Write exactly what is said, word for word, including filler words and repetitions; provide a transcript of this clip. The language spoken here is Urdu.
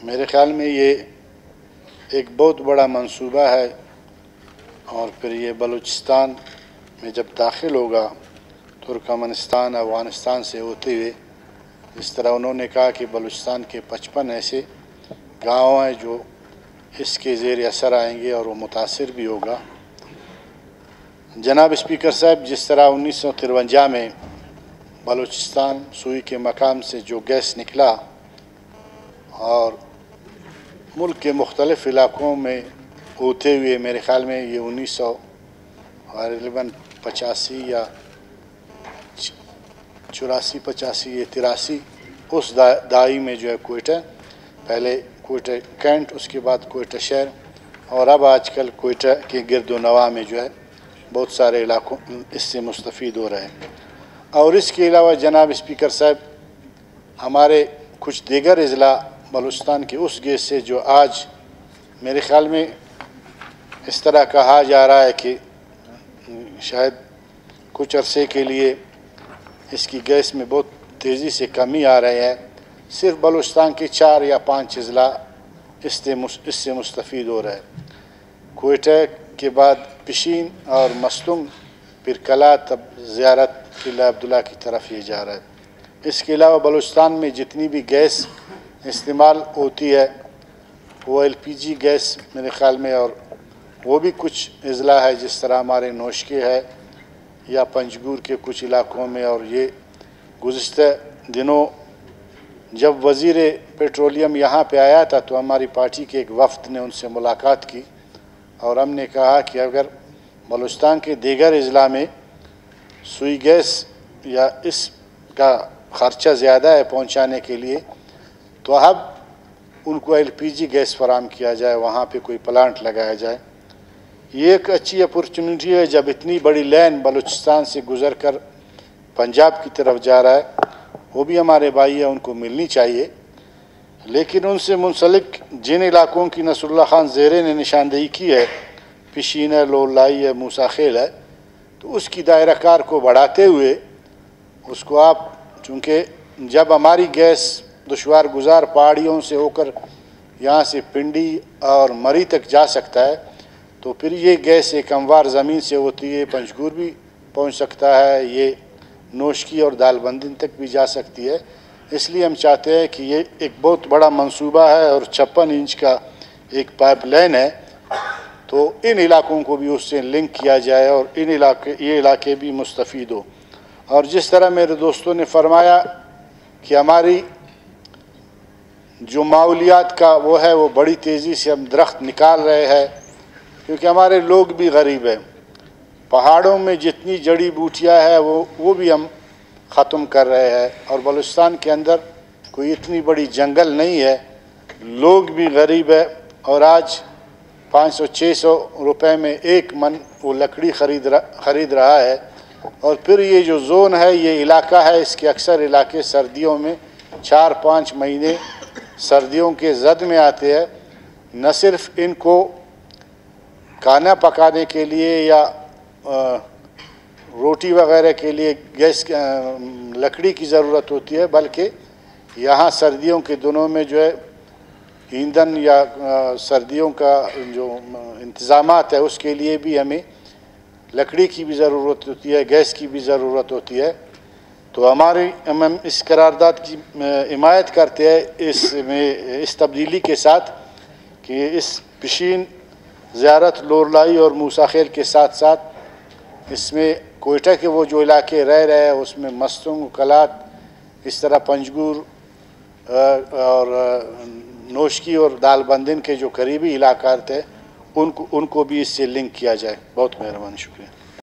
میرے خیال میں یہ ایک بہت بڑا منصوبہ ہے، اور پھر یہ بلوچستان میں جب داخل ہوگا ترکمانستان افغانستان سے ہوتے ہوئے، جس طرح انہوں نے کہا کہ بلوچستان کے پچپن ایسے گاؤں ہیں جو اس کے زیر اثر آئیں گے اور وہ متاثر بھی ہوگا۔ جناب اسپیکر صاحب، جس طرح انیس سو ترونجا میں بلوچستان سوئی کے مقام سے جو گیس نکلا اور ملک کے مختلف علاقوں میں ہوتے ہوئے، میرے خیال میں یہ انیس سو غالباً پچاسی یا چوراسی پچاسی یا تراسی اس دائی میں جو ہے کوئٹہ، پہلے کوئٹہ کینٹ، اس کے بعد کوئٹہ شہر، اور اب آج کل کوئٹہ کے گرد و نواح میں جو ہے بہت سارے علاقوں اس سے مستفید ہو رہے ہیں۔ اور اس کے علاوہ جناب اسپیکر صاحب، ہمارے کچھ دیگر اضلاع بلوچستان کے اس گیس سے جو آج میرے خیال میں اس طرح کہا جا رہا ہے کہ شاید کچھ عرصے کے لیے اس کی گیس میں بہت تیزی سے کمی آ رہی ہے، صرف بلوچستان کے چار یا پانچ اضلاع اس سے اس سے مستفید ہو رہے ہیں۔ کوئٹہ کے بعد پشین اور مستم، پھر کلا، تب زیارت قلعہ عبداللہ کی طرف یہ جا رہا ہے۔ اس کے علاوہ بلوچستان میں جتنی بھی گیس استعمال ہوتی ہے وہ ایل پی جی گیس میرے خیال میں، اور وہ بھی کچھ اضلاع ہے جس طرح ہمارے نوشکے ہے یا پنجگور کے کچھ علاقوں میں، اور یہ گزشتہ دنوں جب وزیر پیٹرولیم یہاں پہ آیا تھا تو ہماری پارٹی کے ایک وفد نے ان سے ملاقات کی، اور ہم نے کہا کہ اگر بلوچستان کے دیگر اضلاع میں سوئی گیس یا اس کا خرچہ زیادہ ہے پہنچانے کے لیے، تو اب ان کو ایل پی جی گیس فراہم کیا جائے، وہاں پہ کوئی پلانٹ لگایا جائے۔ یہ ایک اچھی اپورچونٹی ہے، جب اتنی بڑی لین بلوچستان سے گزر کر پنجاب کی طرف جا رہا ہے، وہ بھی ہمارے بھائی ہیں، ان کو ملنی چاہیے۔ لیکن ان سے منسلک جن علاقوں کی نصر اللہ خان زیرے نے نشاندہی کی ہے، پشین ہے، لولائی ہے، موسیٰ خیل ہے، تو اس کی دائرہ کار کو بڑھاتے ہوئے اس کو آپ، چونکہ جب ہماری گیس دشوار گزار پہاڑیوں سے ہو کر یہاں سے پنڈی اور مری تک جا سکتا ہے، تو پھر یہ گیس ایک ہموار زمین سے ہوتی ہے، پنجگور بھی پہنچ سکتا ہے، یہ نوشکی اور دال بندن تک بھی جا سکتی ہے۔ اس لیے ہم چاہتے ہیں کہ یہ ایک بہت بڑا منصوبہ ہے اور چھپن انچ کا ایک پائپ لائن ہے، تو ان علاقوں کو بھی اس سے لنک کیا جائے اور ان علاقے یہ علاقے بھی مستفید ہو۔ اور جس طرح میرے دوستوں نے فرمایا کہ ہماری جو ماحولیات کا وہ ہے، وہ بڑی تیزی سے ہم درخت نکال رہے ہیں، کیونکہ ہمارے لوگ بھی غریب ہیں۔ پہاڑوں میں جتنی جڑی بوٹیاں ہیں وہ وہ بھی ہم ختم کر رہے ہیں، اور بلوچستان کے اندر کوئی اتنی بڑی جنگل نہیں ہے، لوگ بھی غریب ہے، اور آج پانچ سو چھ سو روپے میں ایک من وہ لکڑی خرید خرید رہا ہے۔ اور پھر یہ جو زون ہے، یہ علاقہ ہے، اس کے اکثر علاقے سردیوں میں چار پانچ مہینے سردیوں کے زد میں آتے ہیں۔ نہ صرف ان کو کھانا پکانے کے لیے یا روٹی وغیرہ کے لیے گیس لکڑی کی ضرورت ہوتی ہے، بلکہ یہاں سردیوں کے دنوں میں جو ہے ایندھن یا سردیوں کا جو انتظامات ہے اس کے لیے بھی ہمیں لکڑی کی بھی ضرورت ہوتی ہے، گیس کی بھی ضرورت ہوتی ہے۔ تو ہماری ہم اس قرارداد کی حمایت کرتے ہیں اس میں اس تبدیلی کے ساتھ کہ اس پشین، زیارت، لولائی اور موسیٰ خیل کے ساتھ ساتھ اس میں کوئٹہ کے وہ جو علاقے رہ رہے ہیں اس میں مستنگ، کلات، اس طرح پنجگور اور نوشکی اور دال بندن کے جو قریبی علاقات ہیں ان کو ان کو بھی اس سے لنک کیا جائے۔ بہت مہربانی، شکریہ۔